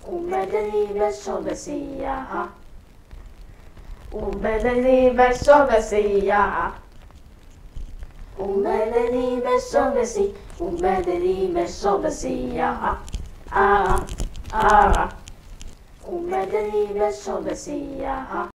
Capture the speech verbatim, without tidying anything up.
Umedeli verso Messia. Umedeli verso Messia. Umedeli verso Messia. Umedeli verso Messia. Ah, ah. Umedeli verso Messia.